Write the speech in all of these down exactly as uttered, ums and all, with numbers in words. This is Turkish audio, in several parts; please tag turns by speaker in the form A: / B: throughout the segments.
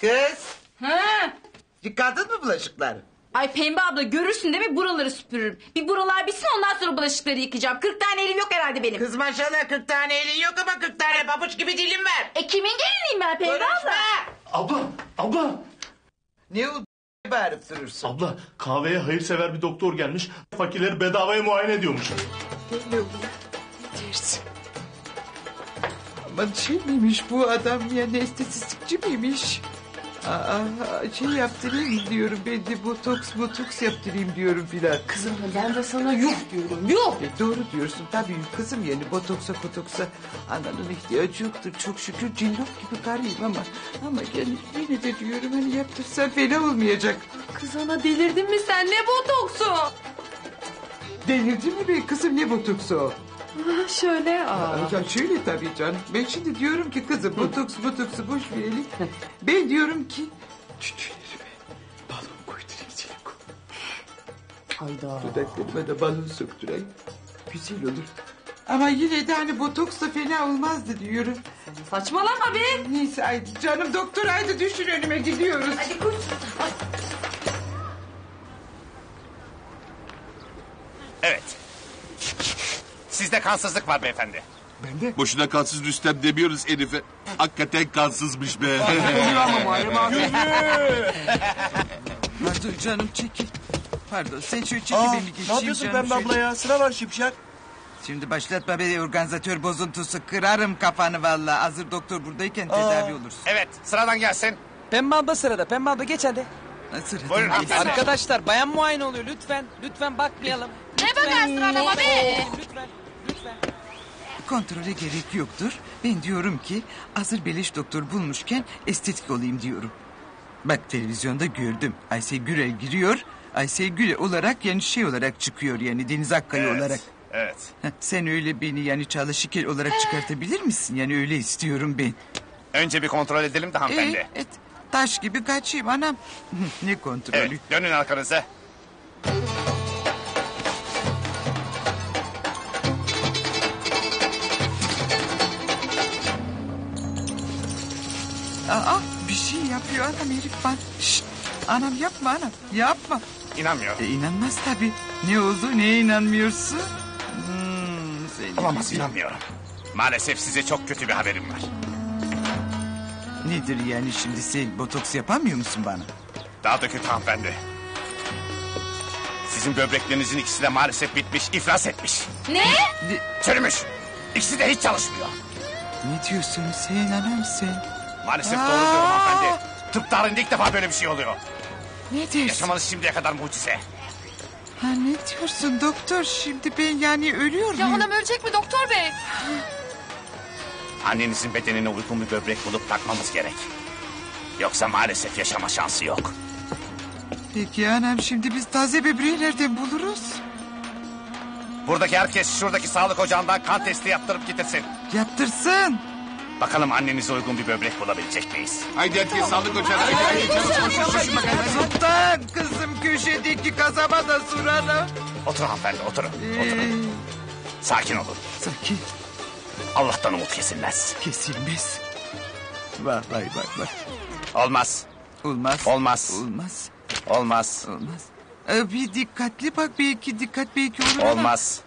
A: Kız.
B: Ha?
A: Yıkadın mı bulaşıkları?
B: Ay Pembe abla görürsün değil mi buraları süpürürüm. Bir buralar bitsin ondan sonra bulaşıkları yıkayacağım. Kırk tane elim yok herhalde benim.
A: Kız maşallah kırk tane elin yok ama kırk tane pabuç gibi dilim var.
B: E kimin geliniyim ben Pembe
A: Konuşma.
B: abla?
C: Abla, abla.
A: Ne o bağırıp durursun?
C: Abla, kahveye hayırsever bir doktor gelmiş. Fakirleri bedavaya muayene ediyormuş.
A: Ne oluyor? Dersin. Aman şey miymiş bu adam ya, ne estetistikçi miymiş? Aa, şey yaptırayım diyorum, ben de botoks botoks yaptırayım diyorum filan.
B: Kızım ben de sana yuh diyorum yuh.
A: E, doğru diyorsun tabii kızım, yani botoksa botoksa ananın ihtiyacı yoktur. Çok şükür cillop gibi karıyım ama ama yani yine de diyorum hani yaptırsam fena olmayacak.
B: Kız ana delirdin mi sen, ne botoksu?
A: Delirdin mi be kızım, ne botoksu o?
B: Ha, şöyle aa.
A: Ya şöyle tabii canım. Ben şimdi diyorum ki kızım botoks botoksu boş verelim. Ben diyorum ki tütülerime balon koydurayım silikon.
B: Hayda.
A: Dudaklarıma da balon sokturayım. Güzel olur. Ama yine de hani botoks da fena olmazdı diyorum.
B: Saçmalama be.
A: Neyse haydi canım doktor, haydi düşün önüme, gidiyoruz.
B: Hadi koş. Ay.
D: Evet. Sizde kansızlık var beyefendi.
E: Boşuna kansız Rüstem demiyoruz Elif'e. Hakikaten kansızmış be.
A: Pardon canım, çekil. Pardon sen şöyle çekil, ben bir geçeyim.
F: Ne yapıyorsun
A: canım,
F: Pembe
A: şöyle.
F: abla ya? Sıra var şipşak.
A: Şimdi başlatma beni, organizatör bozuntusu, kırarım kafanı vallahi. Hazır doktor buradayken tedavi olursun.
D: Evet, sıradan gelsin.
F: Pembe abla sırada. Pembe abla geç hadi.
A: Nasıl?
D: Buyurun hanımefendi.
F: Arkadaşlar bayan muayene oluyor lütfen. Lütfen bakmayalım.
B: Ne bakarsın anama be?
F: Lütfen. Lütfen.
A: Kontrole gerek yoktur. Ben diyorum ki hazır beleş doktor bulmuşken estetik olayım diyorum. Bak televizyonda gördüm. Aysel Gürel giriyor. Aysel Gürel olarak yani şey olarak çıkıyor, yani Deniz Akkaya
D: Evet,
A: olarak.
D: evet.
A: Heh, sen öyle beni yani Çağla Şikel olarak çıkartabilir misin? Yani öyle istiyorum ben.
D: Önce bir kontrol edelim de hanımefendi.
A: Ee, et, taş gibi kaçayım anam. Ne kontrolü?
D: Evet, dönün arkanıza.
A: Aa, bir şey yapıyor anam herif bana. Şşt, anam yapma anam, yapma.
D: İnanmıyorum.
A: E, inanmaz tabii. Ne oldu, neye inanmıyorsun? Hmm, seni
D: Olamaz,
A: gibi.
D: inanmıyorum. Maalesef size çok kötü bir haberim var.
A: Nedir yani şimdi, sen botoks yapamıyor musun bana?
D: Daha da kötü hanımefendi. Sizin böbreklerinizin ikisi de maalesef bitmiş, iflas etmiş.
B: Ne?
A: Ne,
D: Çürümüş. İkisi de hiç çalışmıyor.
A: ne diyorsun sen anam sen?
D: Maalesef
A: Aa!
D: doğru diyorum hanımefendi. Tıp tarihinde ilk defa böyle bir şey oluyor.
A: Ne diyorsun?
D: Yaşamanız şimdiye kadar mucize.
A: Ha, ne diyorsun doktor, şimdi ben yani ölüyor muyum?
B: ölecek mi doktor bey?
D: Annenizin bedenine uygun bir böbrek bulup takmamız gerek. Yoksa maalesef yaşama şansı yok.
A: Peki anam, şimdi biz taze böbreği nereden buluruz?
D: Buradaki herkes şuradaki sağlık ocağından kan testi yaptırıp getirsin.
A: Yaptırsın.
D: Bakalım annenize uygun bir böbrek bulabilecek miyiz?
E: Haydi herkes sağlık ocağına. Haydi haydi çalışın koşun koşun bakalım.
A: Sultan kızım, köşedeki kasaba da soralım.
D: Oturun hanımefendi, oturun. Oturun.
A: Ee,
D: Sakin olun.
A: sakin,
D: Allah'tan umut kesilmez.
A: kesilmez. Vay vay vay vay.
D: Olmaz,
A: Olmaz.
D: Olmaz.
A: Olmaz.
D: olmaz,
A: Olmaz. Ee, bir dikkatli bak, belki dikkat belki olur ama.
D: olmaz.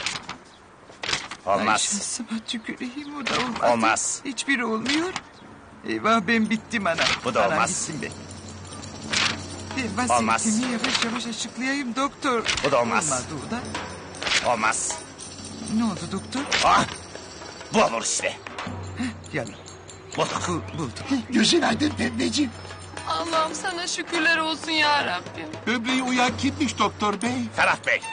A: Ay
D: Olmaz.
A: şansıma tüküreyim, o da olmaz.
D: Olmaz.
A: Hiçbiri olmuyor. Eyvah, ben bittim ana.
D: Bu da
A: Anam
D: olmaz.
A: bittim ben. Ben
D: Olmaz.
A: vasiyetimi yavaş yavaş açıklayayım doktor.
D: Bu da olmaz.
A: Olmadı o da.
D: Olmaz.
A: Ne oldu doktor?
D: Ah! Bu olur işte.
A: Yanım.
D: Bulduk.
A: Bu, buldum.
E: Gözün aydın pembeciğim.
B: Allah'ım sana şükürler olsun ya Rabbim.
E: Böbreği uyan kimmiş doktor bey?
D: Ferhat Bey,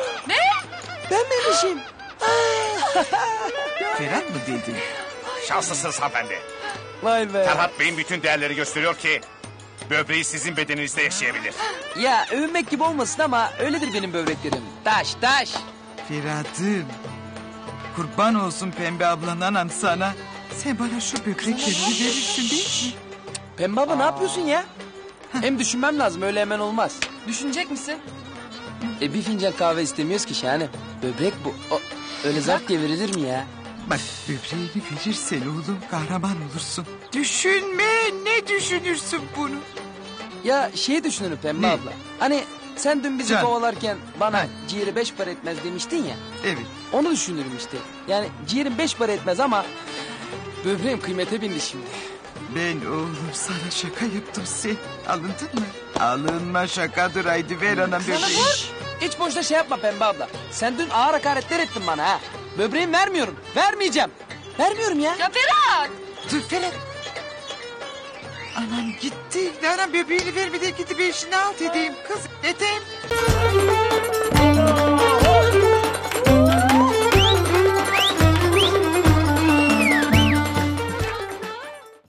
A: Ferhat mı dedin?
D: şanslısınız hanımefendi.
F: Vay be.
D: Ferhat Bey'in bütün değerleri gösteriyor ki... ...böbreği sizin bedeninizde yaşayabilir.
F: Ya övünmek gibi olmasın ama öyledir benim böbreklerim. Taş taş.
A: Ferhat'ım. Kurban olsun Pembe ablan anam sana. Sen bana şu böbreklerini verirsin değil mi?
F: Pembe abla ne yapıyorsun ya? Hem düşünmem lazım, öyle hemen olmaz.
B: Düşünecek misin?
F: E bir fincan kahve istemiyoruz ki şahane. Böbrek bu. O, öyle zarf diye verilir mi ya?
A: Bak, böbreğini verirsen oğlum kahraman olursun. Düşünme, ne Nasıl düşünürsün bunu?
F: Ya şey düşünürüm Pembe
A: Ne?
F: abla. Hani sen dün bizi
A: Can.
F: kovalarken bana
A: Ha.
F: ciğeri beş para etmez demiştin ya.
A: Evet.
F: Onu düşünürüm işte. Yani ciğerim beş para etmez ama böbreğim kıymete bindi şimdi.
A: Ben oğlum sana şaka yaptım sen. Alındın mı? Alınma şakadır haydi ver anam
F: Sana
A: bebeği.
F: vur. Hiç boşuna şey yapma Pembe abla. Sen dün ağır hakaretler ettin bana ha. Böbreğimi vermiyorum. Vermeyeceğim. Vermiyorum ya.
B: Ya Ferhat.
A: Dur Felek. Anam gitti. Anam bebeğini vermeden gitti ben şimdi alt edeyim kız. Edeyim.